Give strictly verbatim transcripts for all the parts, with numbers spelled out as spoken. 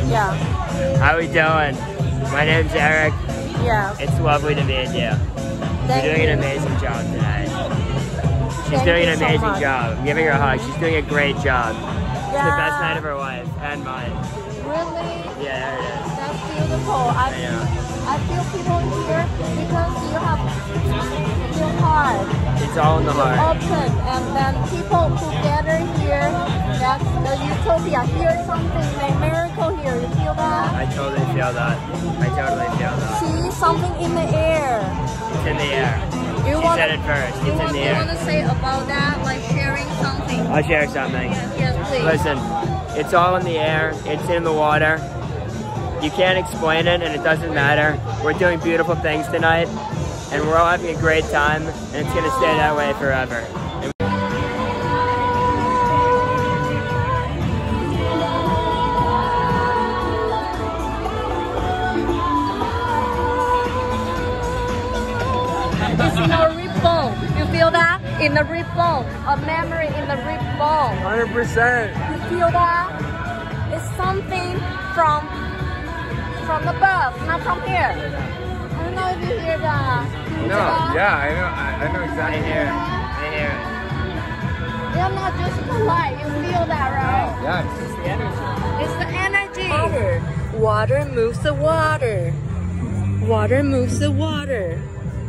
Yeah. How we doing? My name's Eric. Yeah. It's lovely to meet you. Thank You're doing you. an amazing job tonight. She's Thank doing you an so amazing much. job. I'm giving her a hug. She's doing a great job. It's Yeah. the best night of her life and mine. Really? Yeah, there it is. That's beautiful. I, I know. I feel people here because you have your heart. It's all in the heart. Open, and then people who gather here, that's the utopia. Here's something like miracle here. You feel that? I totally feel that. I totally feel that. See something in the air. It's in the air. You She want, said it first. you It's want, in the you air. want to say about that, like sharing something? I'll share something. Yes, yes, please. Listen, it's all in the air. It's in the water. You can't explain it, and it doesn't matter. We're doing beautiful things tonight, and we're all having a great time, and it's gonna stay that way forever. And It's in our rib bone. You feel that? In the rib bone. A memory in the rib bone. one hundred percent. You feel that? It's something from from above, not from here. I don't know if you hear that. No, yeah, I know, I, I know I exactly. hear it. I hear it. They're not just polite. You feel that, right? Yeah, It's the energy. It's the energy. Water. Water moves the water. Water moves the water.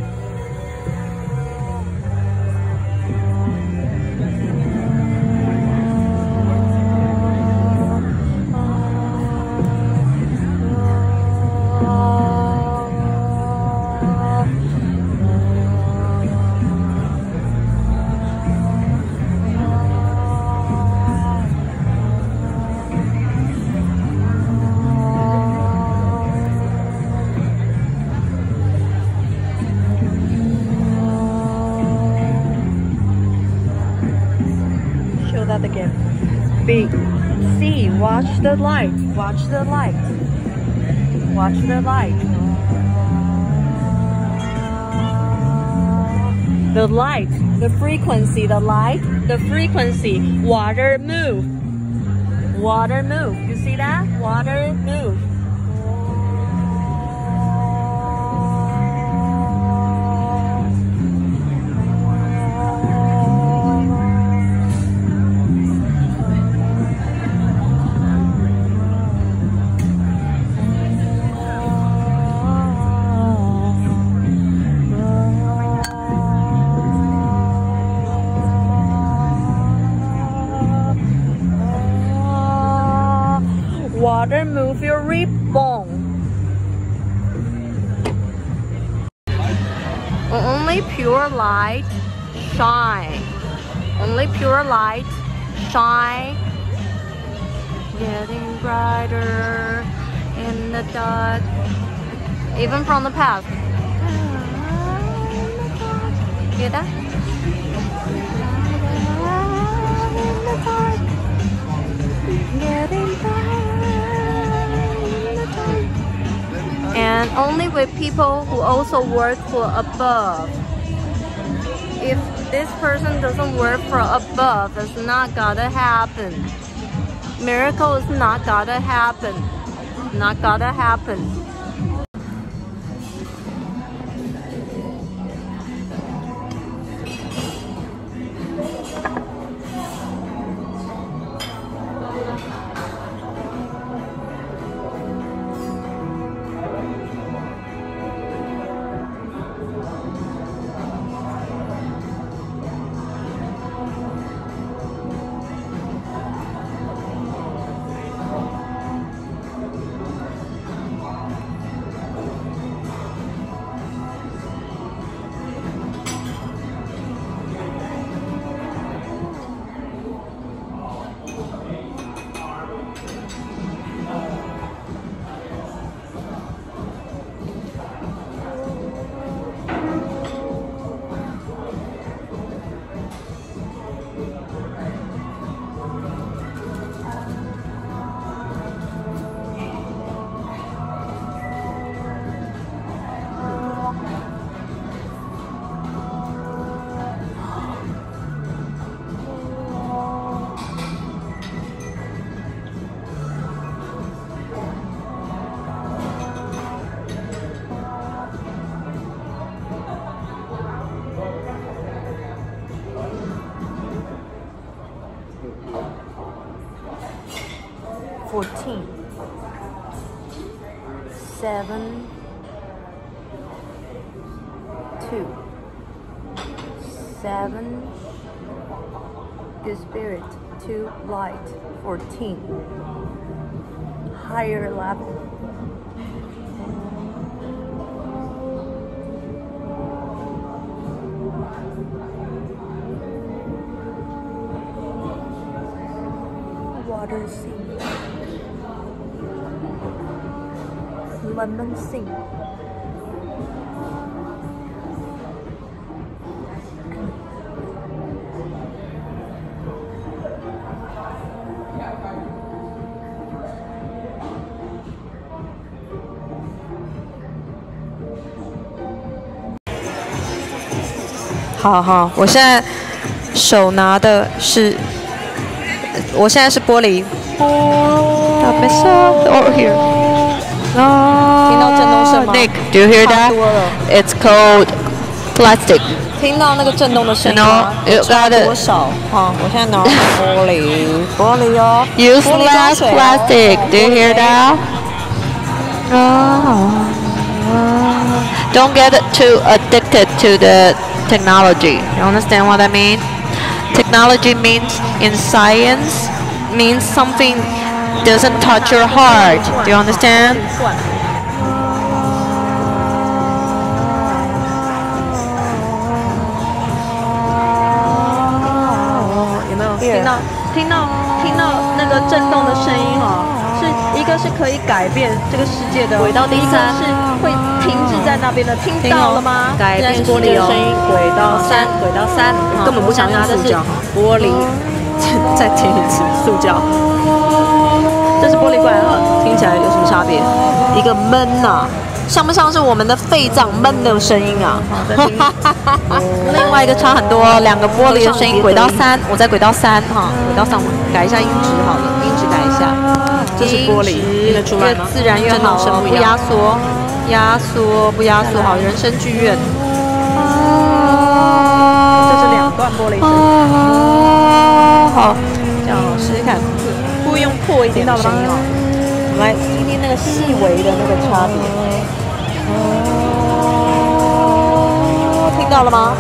Show that again. B. C. Watch the light. Watch the light. Watch the light. The light. The frequency. The light. The frequency. Water move. Water move. You see that? Water move. Water move your rib bone. Only pure light shine. Only pure light shine. Getting brighter in the dark. Even from the past. Hear that? In the dark. Getting brighter. And only with people who also work for above. If this person doesn't work for above, it's not gonna happen. Miracle is not gonna happen. Not gonna happen. fourteen, seven, two, seven, good spirit, two, light, fourteen, higher level. Water sing, lemon sing,好好，我现在手拿的是。我现在是玻璃。Oh, here. 听到震动声吗 Nick, do you hear that? It's called plastic. 听到那个震动的声音吗？差多少？好，我现在拿玻璃，玻璃哦。 Use less plastic. Do you hear that? Don't get too addicted to the technology. You understand what I mean? Technology means in science means something doesn't touch your heart. Do you understand? 有没有听到？听到听到那个震动的声音哈、哦，是一个是可以改变这个世界的， 轨道第三是会停止在那边的，听到了吗？ 改变玻璃的声音，轨道三，轨道三，根本不想拿的是玻璃。再听一次，塑胶。 这是玻璃罐啊，听起来有什么差别？ 一个闷呐、啊，像不像是我们的肺脏闷的声音啊？另外一个差很多，两个玻璃的声音，轨道三，我在轨道三哈，轨道三我们改一下音质好了，音质改一下。 这是玻璃，听得出来吗？ 越自然越好，不压缩，压缩不压缩好，人生剧院。 这是两段玻璃声。 好，这样试试看，故意用破一点的声音哦。我们来听听那个细微的那个差别。听到了吗？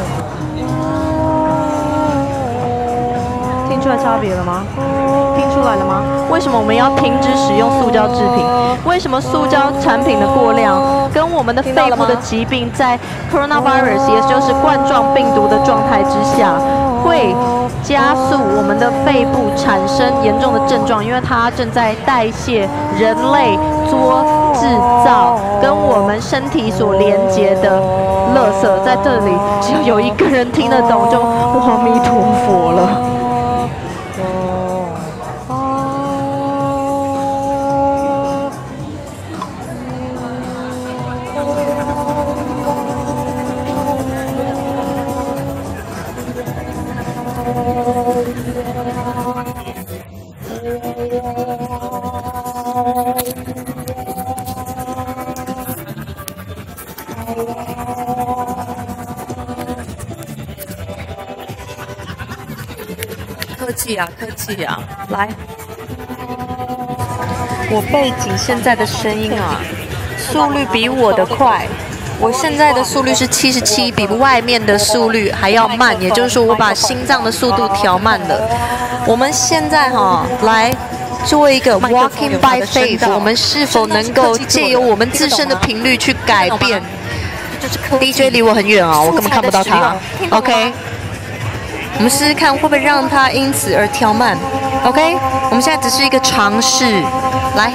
听出来差别了吗？听出来了吗？为什么我们要停止使用塑胶制品？为什么塑胶产品的过量跟我们的肺部的疾病在 coronavirus， 也就是冠状病毒的状态之下，会加速我们的肺部产生严重的症状？因为它正在代谢人类做制造跟我们身体所连接的垃圾，在这里只要有一个人听得懂，就阿弥陀佛了。 客气啊，客气啊，来，我背景现在的声音啊，速率比我的快。我现在的速率是七十七，比外面的速率还要慢，也就是说我把心脏的速度调慢了。我们现在哈、哦、来做一个 walking by faith， 我们是否能够借由我们自身的频率去改变 ？D J 离我很远啊、哦，我根本看不到他。OK， 我们试试看会不会让他因此而调慢。OK， 我们现在只是一个尝试，来。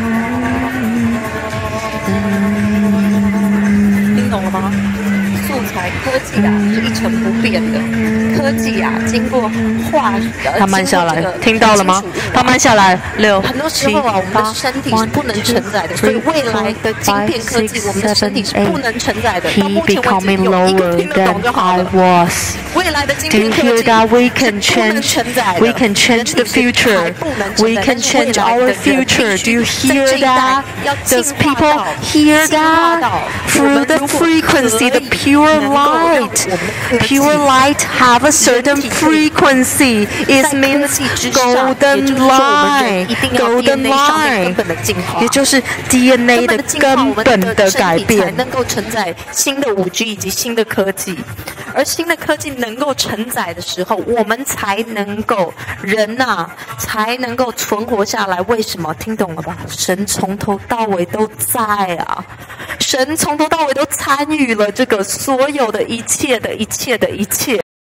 听懂了吗？素材来科技啊是一成不变的，科技啊经过化呃， 它慢下来，听到了吗？它慢下来，六、 很多时候啊，我们的身体是不能承载的，所以未来的晶片科技，我们的身体是不能承载的。到目前为止，有一个听得懂就好了。未来的晶片科技是不能承载的。 We can change the future. We can change our future. Do you hear that? Does people hear that? Through the frequency, the pure light. Pure light have a certain frequency. It means golden line. Golden line. 也就是 D N A 的根本的改变， 才能够承载新的五 G 以及新的科技。而新的科技能够承载的时候，我们才能够人呐、啊，才能够存活下来。为什么？听懂了吧？神从头到尾都在啊，神从头到尾都参与了这个所有的一切的一切的一切。